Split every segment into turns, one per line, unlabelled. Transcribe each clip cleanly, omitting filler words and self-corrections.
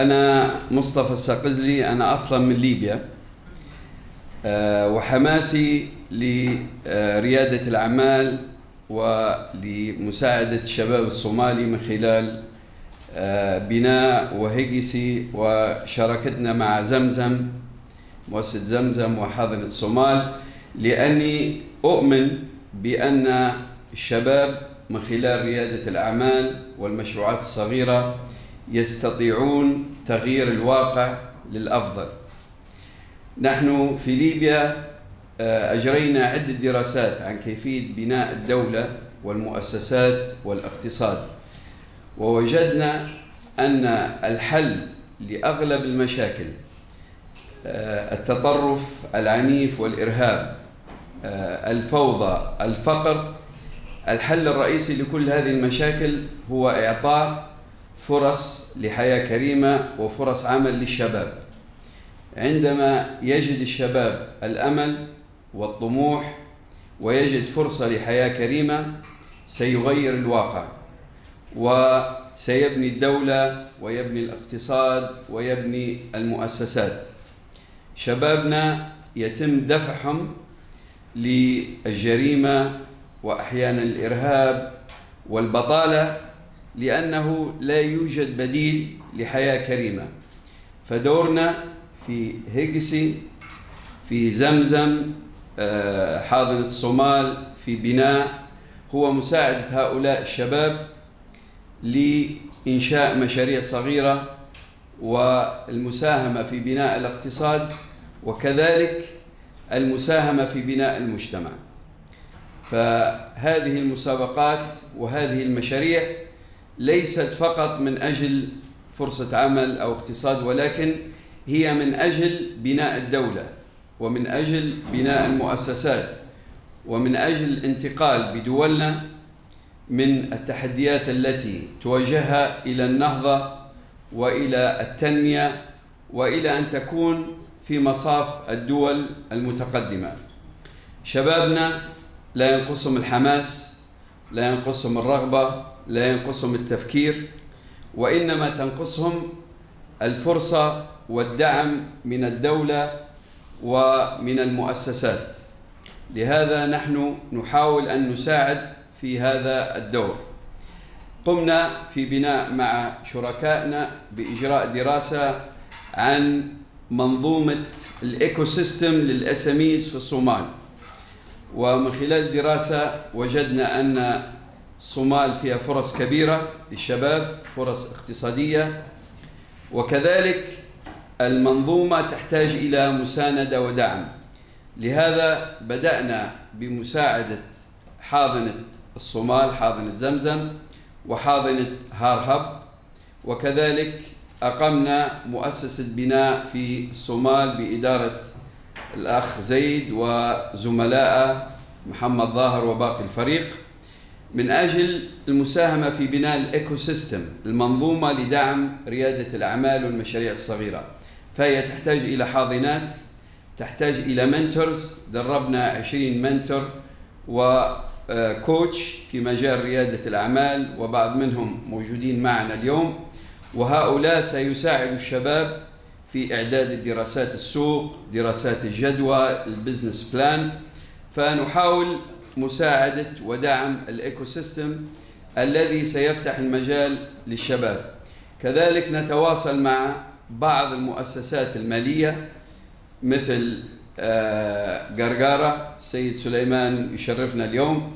أنا مصطفى الساقزلي، أنا أصلا من ليبيا، وحماسي لريادة الأعمال ولمساعدة الشباب الصومالي من خلال بناء وهيجسي وشراكتنا مع زمزم، مؤسسة زمزم وحاضنة الصومال، لأني أؤمن بأن الشباب من خلال ريادة الأعمال والمشروعات الصغيرة يستطيعون تغيير الواقع للأفضل. نحن في ليبيا أجرينا عدة دراسات عن كيفية بناء الدولة والمؤسسات والاقتصاد، ووجدنا أن الحل لأغلب المشاكل، التطرف العنيف والإرهاب، الفوضى، الفقر، الحل الرئيسي لكل هذه المشاكل هو إعطاء فرص لحياة كريمة وفرص عمل للشباب. عندما يجد الشباب الأمل والطموح ويجد فرصة لحياة كريمة سيغير الواقع، وسيبني الدولة ويبني الاقتصاد ويبني المؤسسات. شبابنا يتم دفعهم للجريمة وأحيانا الإرهاب والبطالة لأنه لا يوجد بديل لحياة كريمة. فدورنا في هيجسي، في زمزم، حاضنة الصومال، في بناء، هو مساعدة هؤلاء الشباب لإنشاء مشاريع صغيرة والمساهمة في بناء الاقتصاد، وكذلك المساهمة في بناء المجتمع. فهذه المسابقات وهذه المشاريع ليست فقط من أجل فرصة عمل أو اقتصاد، ولكن هي من أجل بناء الدولة ومن أجل بناء المؤسسات ومن أجل الانتقال بدولنا من التحديات التي توجهها إلى النهضة وإلى التنمية وإلى أن تكون في مصاف الدول المتقدمة. شبابنا لا ينقصهم الحماس، لا ينقصهم الرغبة، لا ينقصهم التفكير، وإنما تنقصهم الفرصة والدعم من الدولة ومن المؤسسات. لهذا نحن نحاول أن نساعد في هذا الدور. قمنا في بناء مع شركائنا بإجراء دراسة عن منظومة الإيكو سيستم للSMEs في الصومال، ومن خلال الدراسة وجدنا أن الصومال فيها فرص كبيرة للشباب، فرص اقتصادية، وكذلك المنظومة تحتاج إلى مساندة ودعم. لهذا بدأنا بمساعدة حاضنة الصومال، حاضنة زمزم، وحاضنة هارهب، وكذلك أقمنا مؤسسة بناء في الصومال بإدارة الأخ زيد وزملائه محمد ظاهر وباقي الفريق، من أجل المساهمة في بناء الإيكو سيستم، المنظومة لدعم ريادة الأعمال والمشاريع الصغيرة. فهي تحتاج إلى حاضنات، تحتاج إلى منتورز، دربنا 20 منتور وكوتش في مجال ريادة الأعمال، وبعض منهم موجودين معنا اليوم، وهؤلاء سيساعدوا الشباب في إعداد دراسات السوق، دراسات الجدوى، البزنس بلان. فنحاول مساعدة ودعم الإيكو سيستم الذي سيفتح المجال للشباب. كذلك نتواصل مع بعض المؤسسات المالية مثل قرقارة، السيد سليمان يشرفنا اليوم،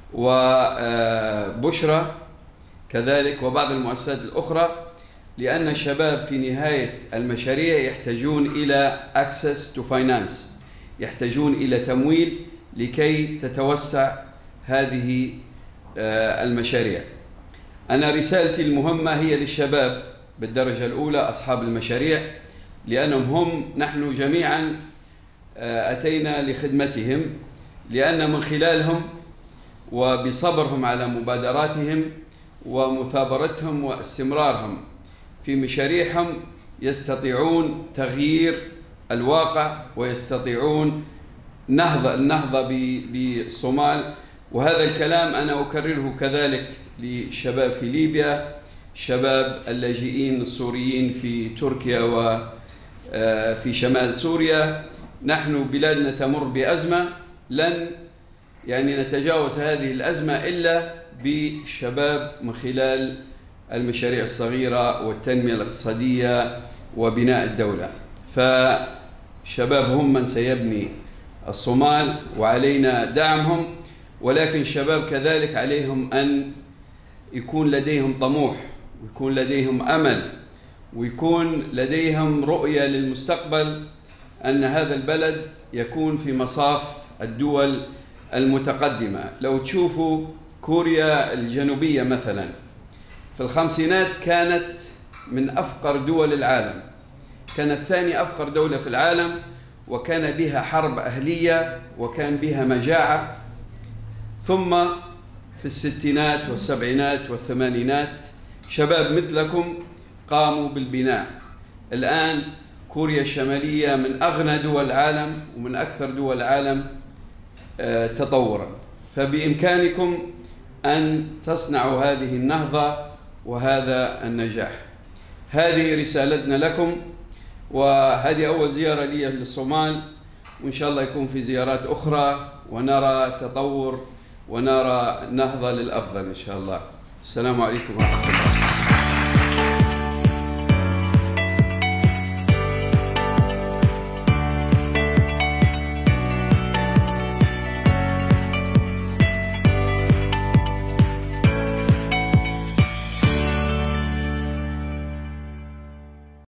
وبشرى كذلك، وبعض المؤسسات الأخرى، لأن الشباب في نهاية المشاريع يحتاجون إلى access to finance، يحتاجون إلى تمويل لكي تتوسع هذه المشاريع. أنا رسالتي المهمة هي للشباب بالدرجة الأولى، أصحاب المشاريع، لأنهم نحن جميعا أتينا لخدمتهم، لأن من خلالهم وبصبرهم على مبادراتهم ومثابرتهم واستمرارهم في مشاريعهم يستطيعون تغيير الواقع ويستطيعون النهضة بالصومال. وهذا الكلام أنا أكرره كذلك للشباب في ليبيا، شباب اللاجئين السوريين في تركيا وفي شمال سوريا. نحن بلادنا تمر بأزمة، لن نتجاوز هذه الأزمة إلا بالشباب من خلال المشاريع الصغيرة والتنمية الاقتصادية وبناء الدولة. فشباب هم من سيبني الصومال وعلينا دعمهم، ولكن الشباب كذلك عليهم أن يكون لديهم طموح، ويكون لديهم أمل، ويكون لديهم رؤية للمستقبل، أن هذا البلد يكون في مصاف الدول المتقدمة. لو تشوفوا كوريا الجنوبية مثلا في الخمسينات كانت من أفقر دول العالم، كانت ثاني أفقر دولة في العالم، وكان بها حرب أهلية وكان بها مجاعة. ثم في الستينات والسبعينات والثمانينات شباب مثلكم قاموا بالبناء. الآن كوريا الشمالية من أغنى دول العالم ومن أكثر دول العالم تطورا، فبإمكانكم أن تصنعوا هذه النهضة وهذا النجاح. هذه رسالتنا لكم، وهذه أول زيارة لي للصومال، وإن شاء الله يكون في زيارات أخرى ونرى تطور ونرى نهضة للأفضل إن شاء الله. السلام عليكم ورحمة الله.